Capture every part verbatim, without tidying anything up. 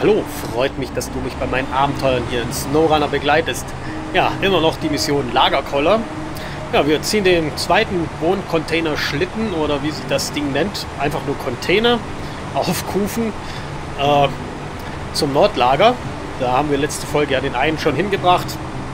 Hallo, freut mich, dass du mich bei meinen Abenteuern hier in SnowRunner begleitest. Ja, immer noch die Mission Lagerkoller. Ja, wir ziehen den zweiten Wohncontainer-Schlitten, oder wie sich das Ding nennt, einfach nur Container, auf Kufen äh, zum Nordlager. Da haben wir letzte Folge ja den einen schon hingebracht.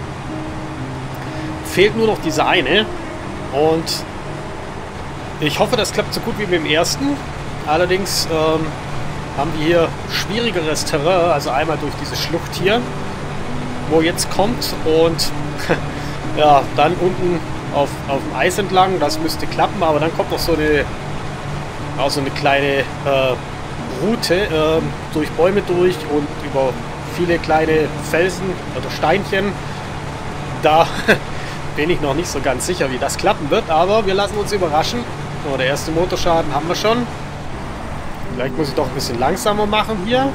Fehlt nur noch dieser eine. Und ich hoffe, das klappt so gut wie beim ersten. Allerdings ähm, haben wir hier schwierigeres Terrain, also einmal durch diese Schlucht hier, wo jetzt kommt, und ja, dann unten auf, auf dem Eis entlang, das müsste klappen, aber dann kommt noch so eine, auch so eine kleine äh, Route äh, durch Bäume durch und über viele kleine Felsen oder Steinchen. Da bin ich noch nicht so ganz sicher, wie das klappen wird, aber wir lassen uns überraschen. Oh, der erste Motorschaden haben wir schon. Vielleicht muss ich doch ein bisschen langsamer machen hier.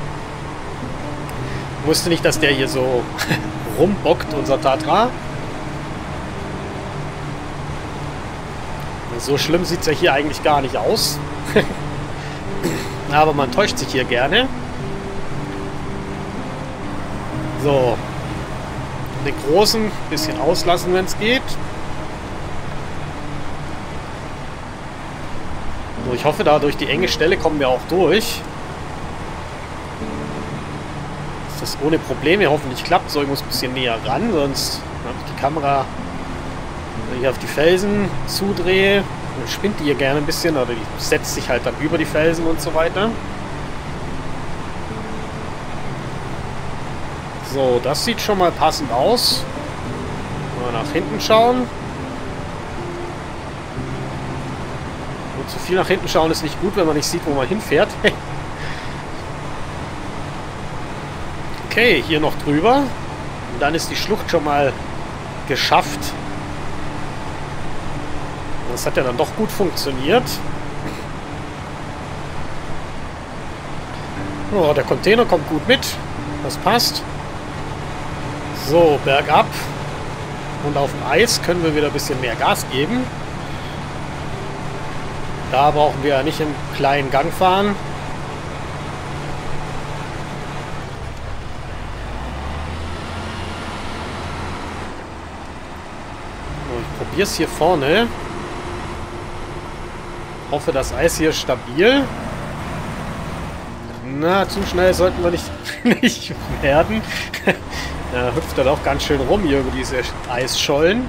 Ich wusste nicht, dass der hier so rumbockt, unser Tatra. So schlimm sieht es ja hier eigentlich gar nicht aus. Aber man täuscht sich hier gerne. So. Den großen ein bisschen auslassen, wenn es geht. So, ich hoffe, da durch die enge Stelle kommen wir auch durch. Dass das ohne Probleme hoffentlich klappt. So, ich muss ein bisschen näher ran, sonst habe ich die Kamera, wenn ich auf die Felsen zudrehe, dann spinnt die hier gerne ein bisschen, oder die setzt sich halt dann über die Felsen und so weiter. So, das sieht schon mal passend aus. Mal nach hinten schauen. Und zu viel nach hinten schauen ist nicht gut, wenn man nicht sieht, wo man hinfährt. Okay, hier noch drüber. Und dann ist die Schlucht schon mal geschafft. Das hat ja dann doch gut funktioniert. Oh, der Container kommt gut mit. Das passt. So, bergab. Und auf dem Eis können wir wieder ein bisschen mehr Gas geben. Da brauchen wir ja nicht im kleinen Gang fahren. So, ich probiere es hier vorne. Hoffe, das Eis hier ist stabil. Na, zu schnell sollten wir nicht, nicht werden. Da hüpft er doch ganz schön rum hier über diese Eisschollen.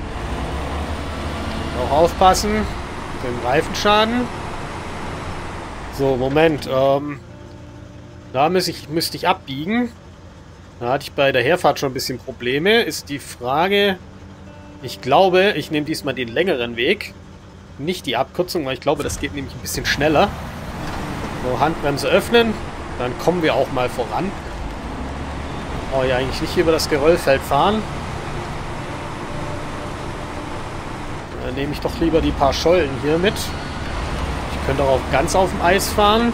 Auch aufpassen. Den Reifenschaden. So, Moment. Ähm, da müsste ich, müsste ich abbiegen. Da hatte ich bei der Herfahrt schon ein bisschen Probleme. Ist die Frage... Ich glaube, ich nehme diesmal den längeren Weg. Nicht die Abkürzung, weil ich glaube, das geht nämlich ein bisschen schneller. So, Handbremse öffnen. Dann kommen wir auch mal voran. Oh ja, eigentlich nicht hier über das Geröllfeld fahren. Dann nehme ich doch lieber die paar Schollen hier mit. Ich könnte auch ganz auf dem Eis fahren.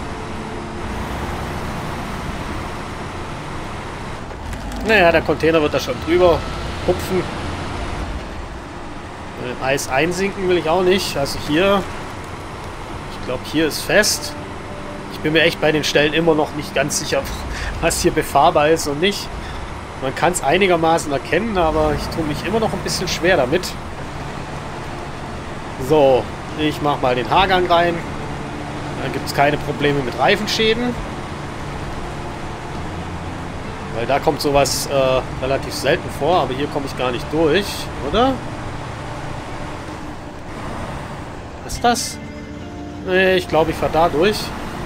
Naja, der Container wird da schon drüber hupfen. Im Eis einsinken will ich auch nicht. Also hier, ich glaube, hier ist fest. Ich bin mir echt bei den Stellen immer noch nicht ganz sicher, was hier befahrbar ist und nicht. Man kann es einigermaßen erkennen, aber ich tue mich immer noch ein bisschen schwer damit. So, ich mache mal den Haargang rein. Dann gibt es keine Probleme mit Reifenschäden. Weil da kommt sowas äh, relativ selten vor, aber hier komme ich gar nicht durch, oder? Was ist das? Nee, ich glaube, ich fahre da durch.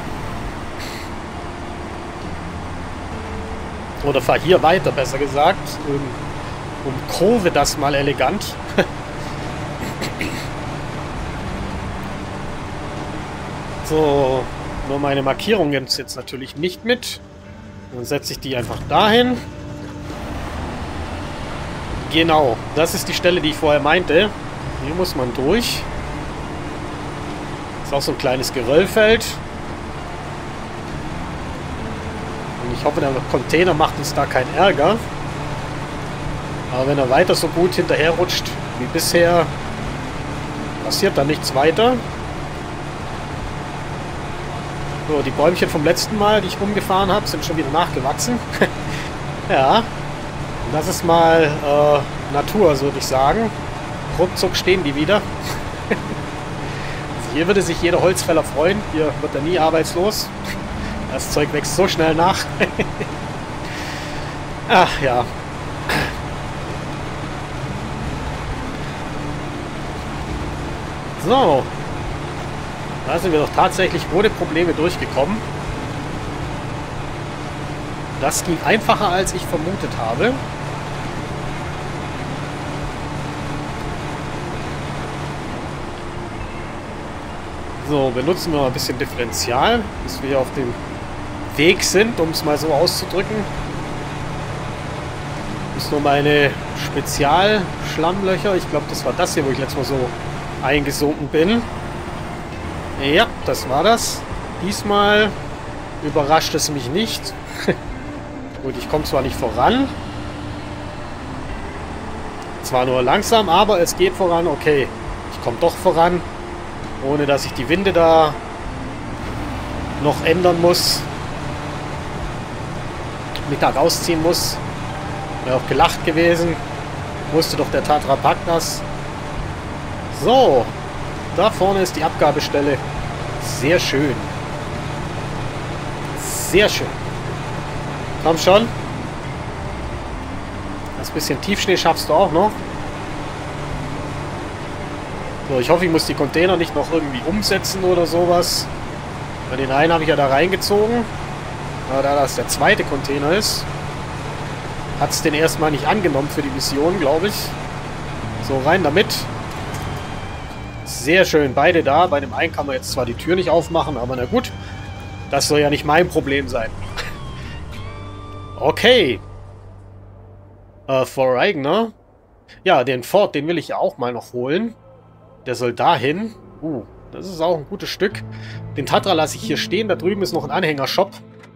Oder fahre hier weiter, besser gesagt. Um, um Kurve das mal elegant. So, nur meine Markierung nimmt es jetzt natürlich nicht mit. Dann setze ich die einfach dahin. Genau, das ist die Stelle, die ich vorher meinte. Hier muss man durch. Ist auch so ein kleines Geröllfeld. Und ich hoffe, der Container macht uns da keinen Ärger. Aber wenn er weiter so gut hinterher rutscht wie bisher, passiert da nichts weiter. So, die Bäumchen vom letzten Mal, die ich rumgefahren habe, sind schon wieder nachgewachsen. Ja, das ist mal äh, Natur, so würde ich sagen. Ruckzuck stehen die wieder. Also hier würde sich jeder Holzfäller freuen. Hier wird er nie arbeitslos. Das Zeug wächst so schnell nach. Ach ja. So. Da sind wir doch tatsächlich ohne Probleme durchgekommen. Das ging einfacher, als ich vermutet habe. So, benutzen wir mal ein bisschen Differential, bis wir auf dem Weg sind, um es mal so auszudrücken. Das ist nur meine Spezialschlammlöcher. Ich glaube, das war das hier, wo ich letztes Mal so eingesunken bin. Ja, das war das. Diesmal überrascht es mich nicht. Gut, ich komme zwar nicht voran. Zwar nur langsam, aber es geht voran. Okay, ich komme doch voran. Ohne dass ich die Winde da noch ändern muss. Mittag ausziehen muss. Wäre auch gelacht gewesen. Wusste doch der Tatra packt das. So. Da vorne ist die Abgabestelle. Sehr schön. Sehr schön. Komm schon. Das bisschen Tiefschnee schaffst du auch noch. So, ich hoffe, ich muss die Container nicht noch irgendwie umsetzen oder sowas. Weil den einen habe ich ja da reingezogen. Aber da das der zweite Container ist, hat es den erstmal nicht angenommen für die Mission, glaube ich. So, rein damit. Sehr schön, beide da. Bei dem einen kann man jetzt zwar die Tür nicht aufmachen, aber na gut. Das soll ja nicht mein Problem sein. Okay. Äh, Foreigner. Ja, den Ford, den will ich ja auch mal noch holen. Der soll dahin. Uh, das ist auch ein gutes Stück. Den Tatra lasse ich hier stehen. Da drüben ist noch ein Anhängershop.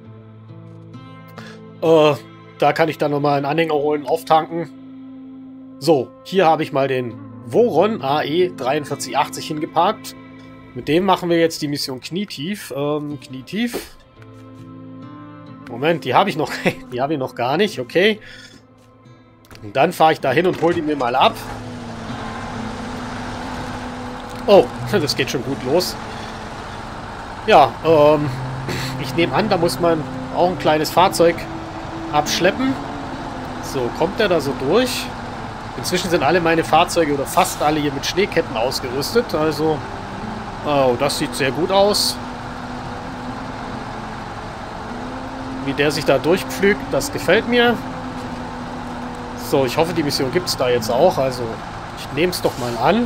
Äh, da kann ich dann nochmal einen Anhänger holen, auftanken. So, hier habe ich mal den Voron A E dreiundvierzig achtzig hingeparkt. Mit dem machen wir jetzt die Mission Knietief. Ähm, Knietief. Moment, die habe ich noch, die habe ich noch gar nicht, okay. Und dann fahre ich da hin und hole die mir mal ab. Oh, das geht schon gut los. Ja, ähm, ich nehme an, da muss man auch ein kleines Fahrzeug abschleppen. So, kommt der da so durch? Inzwischen sind alle meine Fahrzeuge oder fast alle hier mit Schneeketten ausgerüstet. Also, oh, das sieht sehr gut aus. Wie der sich da durchpflügt, das gefällt mir. So, ich hoffe, die Mission gibt es da jetzt auch. Also, ich nehme es doch mal an.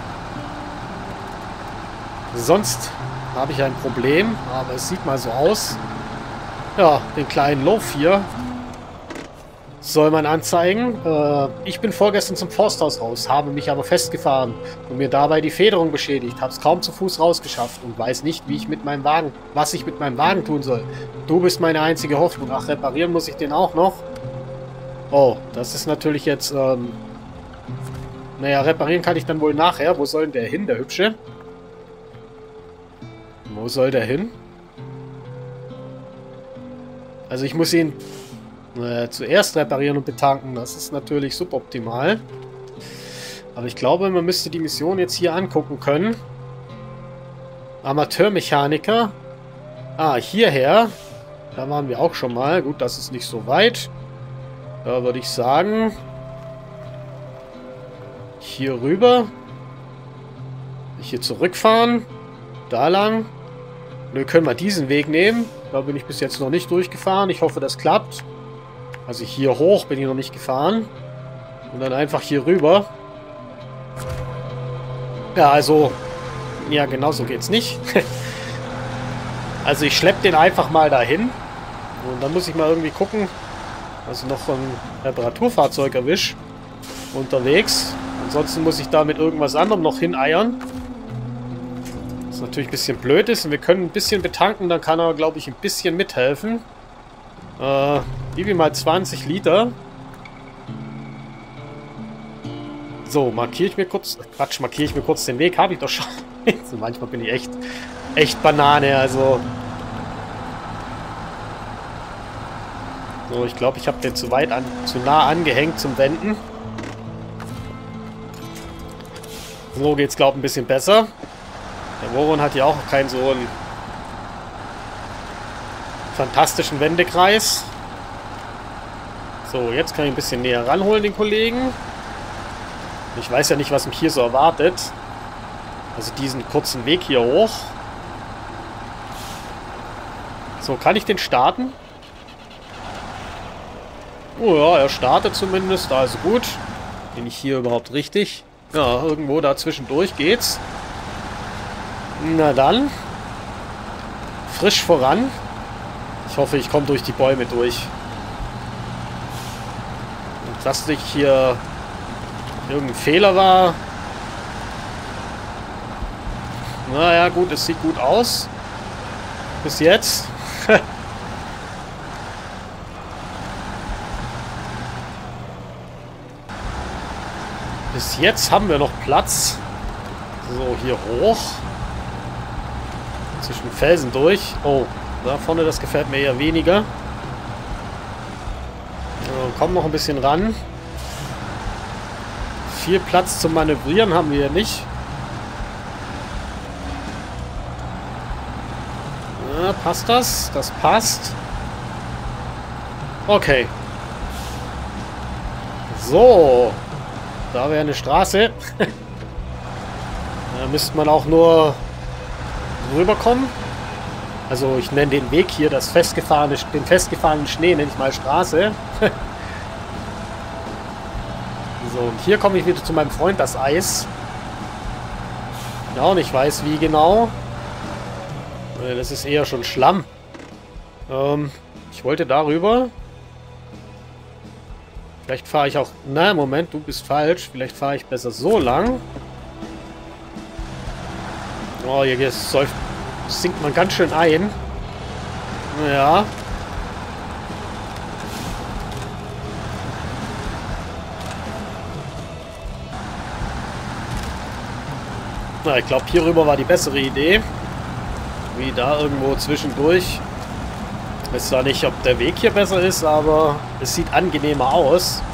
Sonst habe ich ein Problem, aber es sieht mal so aus. Ja, den kleinen Loaf hier soll man anzeigen. Äh, ich bin vorgestern zum Forsthaus raus, habe mich aber festgefahren und mir dabei die Federung beschädigt, habe es kaum zu Fuß rausgeschafft und weiß nicht, wie ich mit meinem Wagen, was ich mit meinem Wagen tun soll. Du bist meine einzige Hoffnung. Ach, reparieren muss ich den auch noch? Oh, das ist natürlich jetzt, ähm, naja, reparieren kann ich dann wohl nachher. Wo soll denn der hin, der Hübsche? Wo soll der hin? Also ich muss ihn äh, zuerst reparieren und betanken. Das ist natürlich suboptimal. Aber ich glaube, man müsste die Mission jetzt hier angucken können. Amateurmechaniker. Ah, hierher. Da waren wir auch schon mal. Gut, das ist nicht so weit. Da würde ich sagen, hier rüber. Hier zurückfahren. Da lang. Nö, können wir diesen Weg nehmen. Da bin ich bis jetzt noch nicht durchgefahren. Ich hoffe, das klappt. Also hier hoch bin ich noch nicht gefahren. Und dann einfach hier rüber. Ja, also... Ja, genau so geht's nicht. Also ich schleppe den einfach mal dahin. Und dann muss ich mal irgendwie gucken, dass ich noch ein Reparaturfahrzeug erwische. Unterwegs. Ansonsten muss ich da mit irgendwas anderem noch hineiern. Was natürlich ein bisschen blöd ist. Und wir können ein bisschen betanken, dann kann er, glaube ich, ein bisschen mithelfen. Äh, gib ihm mal zwanzig Liter. So, markiere ich mir kurz... Quatsch, markiere ich mir kurz den Weg. Habe ich doch schon. Manchmal bin ich echt, echt Banane. Also, So, ich glaube, ich habe den zu weit an, zu nah angehängt zum Wenden. So geht's, glaube ich, ein bisschen besser. Der Voron hat ja auch keinen so einen fantastischen Wendekreis. So, jetzt kann ich ein bisschen näher ranholen, den Kollegen. Ich weiß ja nicht, was mich hier so erwartet. Also diesen kurzen Weg hier hoch. So, kann ich den starten? Oh ja, er startet zumindest, also gut. Bin ich hier überhaupt richtig? Ja, irgendwo da zwischendurch geht's. Na dann. Frisch voran. Ich hoffe, ich komme durch die Bäume durch. Und dass nicht hier irgendein Fehler war. Naja, gut, es sieht gut aus. Bis jetzt. Bis jetzt haben wir noch Platz. So, hier hoch. Zwischen Felsen durch. Oh, da vorne, das gefällt mir eher weniger. So, kommen noch ein bisschen ran. Viel Platz zum Manövrieren haben wir ja nicht. Ja, passt das? Das passt. Okay. So. Da wäre eine Straße. Da müsste man auch nur rüberkommen. Also ich nenne den Weg hier, das festgefahrene, den festgefahrenen Schnee nenne ich mal Straße. So, und hier komme ich wieder zu meinem Freund, das Eis. Ich auch nicht weiß, wie genau. Das ist eher schon Schlamm. Ähm, ich wollte darüber. Vielleicht fahre ich auch... Na, Moment, du bist falsch. Vielleicht fahre ich besser so lang. Oh, hier säuft, sinkt man ganz schön ein. Ja. Na, ich glaube, hierüber war die bessere Idee. Wie da irgendwo zwischendurch. Ich weiß zwar nicht, ob der Weg hier besser ist, aber es sieht angenehmer aus.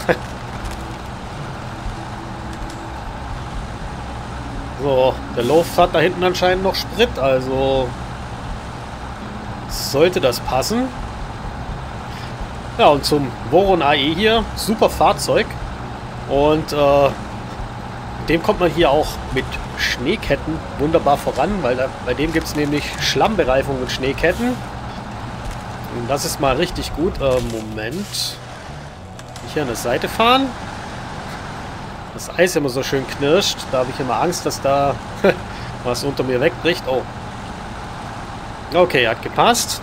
So, der Loaf hat da hinten anscheinend noch Sprit, also sollte das passen. Ja, und zum Voron A E hier, super Fahrzeug. Und äh, mit dem kommt man hier auch mit Schneeketten wunderbar voran, weil da, bei dem gibt es nämlich Schlammbereifung mit Schneeketten. Und das ist mal richtig gut. Äh, Moment. Ich hier an der Seite fahren. Das Eis immer so schön knirscht. Da habe ich immer Angst, dass da was unter mir wegbricht. Oh. Okay, hat gepasst.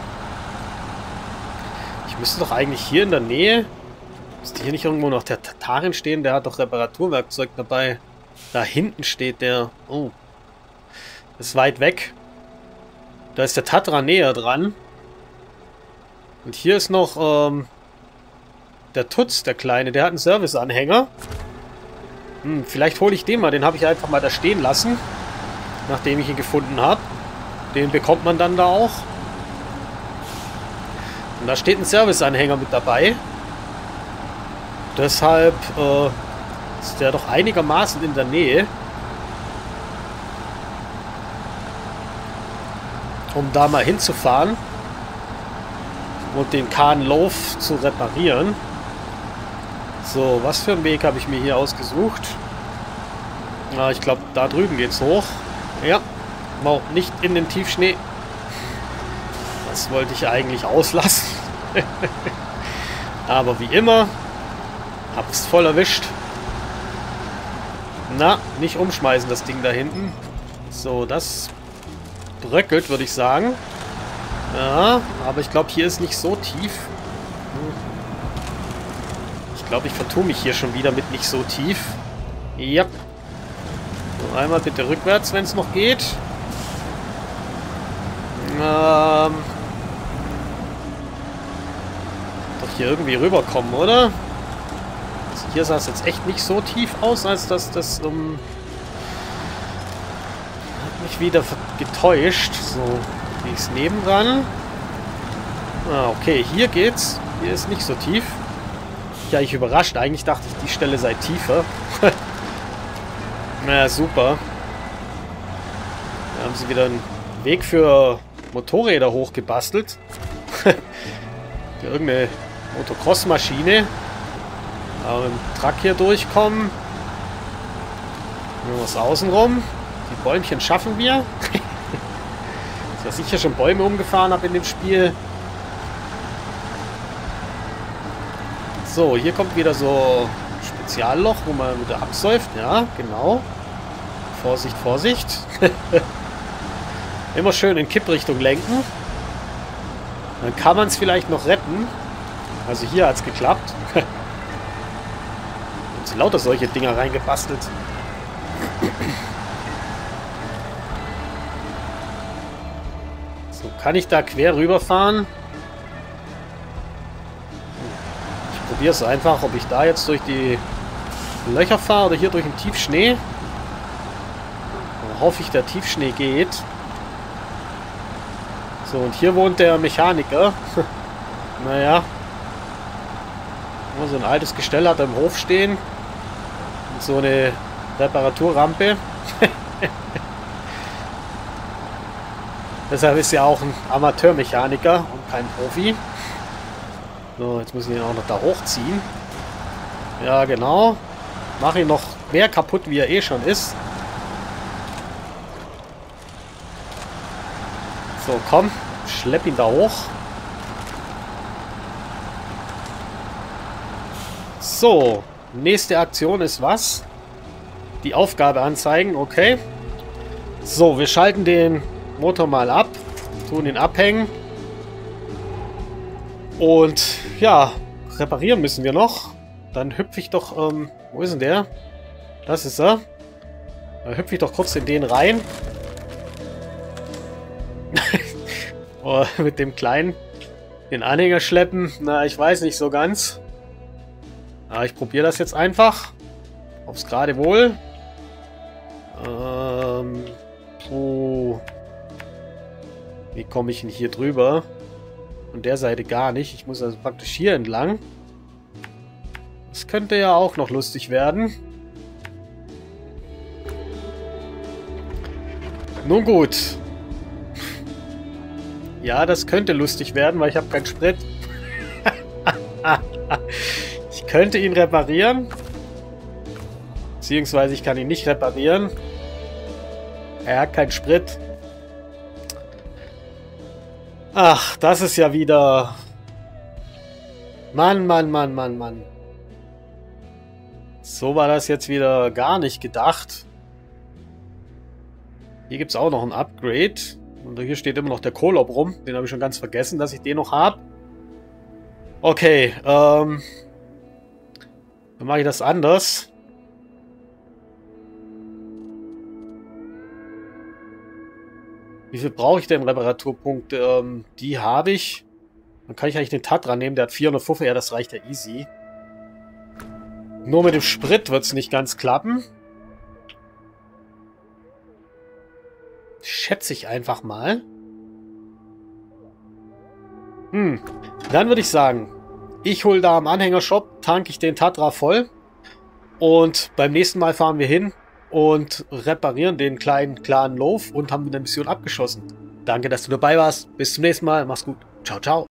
Ich müsste doch eigentlich hier in der Nähe... Müsste hier nicht irgendwo noch der Tatarin stehen? Der hat doch Reparaturwerkzeug dabei. Da hinten steht der... Oh. Ist weit weg. Da ist der Tatra näher dran. Und hier ist noch ähm, der Tutz, der Kleine. Der hat einen Serviceanhänger. Hm, vielleicht hole ich den mal. Den habe ich einfach mal da stehen lassen. Nachdem ich ihn gefunden habe. Den bekommt man dann da auch. Und da steht ein Serviceanhänger mit dabei. Deshalb äh, ist der doch einigermaßen in der Nähe. Um da mal hinzufahren. Und den Kahn Loaf zu reparieren. So, was für einen Weg habe ich mir hier ausgesucht? Ja, ich glaube, da drüben geht's hoch. Ja, wow, nicht in den Tiefschnee. Das wollte ich eigentlich auslassen. Aber wie immer, hab's voll erwischt. Na, nicht umschmeißen, das Ding da hinten. So, das bröckelt, würde ich sagen. Ja, aber ich glaube, hier ist nicht so tief. Ich glaube, ich vertue mich hier schon wieder mit nicht so tief. Ja. So, einmal bitte rückwärts, wenn es noch geht. Ähm. Doch hier irgendwie rüberkommen, oder? Also hier sah es jetzt echt nicht so tief aus, als dass das... Um, hat mich wieder getäuscht. So. Die ist nebendran. Ah, okay, hier geht's. Hier ist nicht so tief. Ja, ich überrascht. Eigentlich dachte ich, die Stelle sei tiefer. Na, super. Da haben sie wieder einen Weg für Motorräder hochgebastelt. Für irgendeine Motocross-Maschine. Aber mit dem Truck hier durchkommen. Nur was außenrum. Die Bäumchen schaffen wir. Dass ich ja schon Bäume umgefahren habe in dem Spiel. So, hier kommt wieder so ein Spezialloch, wo man wieder absäuft. Ja, genau. Vorsicht, Vorsicht. Immer schön in Kipprichtung lenken. Dann kann man es vielleicht noch retten. Also hier hat es geklappt. Und lauter solche Dinger reingebastelt. So, kann ich da quer rüberfahren? Ich probiere es einfach, ob ich da jetzt durch die Löcher fahre oder hier durch den Tiefschnee. Dann hoffe ich, der Tiefschnee geht. So, und hier wohnt der Mechaniker. Naja. So ein altes Gestell hat er im Hof stehen. Und so eine Reparaturrampe. Deshalb ist er auch ein Amateurmechaniker und kein Profi. So, jetzt muss ich ihn auch noch da hochziehen. Ja, genau. Mache ihn noch mehr kaputt, wie er eh schon ist. So, komm. Schlepp ihn da hoch. So. Nächste Aktion ist was? Die Aufgabe anzeigen. Okay. So, wir schalten den Motor mal ab. Tun ihn abhängen. Und ja, reparieren müssen wir noch. Dann hüpfe ich doch, ähm, wo ist denn der? Das ist er. Dann hüpfe ich doch kurz in den rein. Oh, mit dem Kleinen den Anhänger schleppen. Na, ich weiß nicht so ganz. Aber ich probiere das jetzt einfach. Aufs gerade wohl. Ähm, puh. Wie komme ich denn hier drüber? Von der Seite gar nicht. Ich muss also praktisch hier entlang. Das könnte ja auch noch lustig werden. Nun gut. Ja, das könnte lustig werden, weil ich habe keinen Sprit. Ich könnte ihn reparieren. Beziehungsweise ich kann ihn nicht reparieren. Er hat keinen Sprit. Ach, das ist ja wieder... Mann, Mann, Mann, Mann, Mann. So war das jetzt wieder gar nicht gedacht. Hier gibt es auch noch ein Upgrade. Und hier steht immer noch der Kolob rum. Den habe ich schon ganz vergessen, dass ich den noch habe. Okay, ähm... dann mache ich das anders. Wie viel brauche ich denn Reparaturpunkte? Ähm, die habe ich. Dann kann ich eigentlich den Tatra nehmen. Der hat vierhundertfünfzig. Ja, das reicht ja easy. Nur mit dem Sprit wird es nicht ganz klappen. Schätze ich einfach mal. Hm. Dann würde ich sagen, ich hole da am Anhängershop, tanke ich den Tatra voll. Und beim nächsten Mal fahren wir hin und reparieren den kleinen, klaren Loaf und haben eine Mission abgeschossen. Danke, dass du dabei warst. Bis zum nächsten Mal. Mach's gut. Ciao, ciao.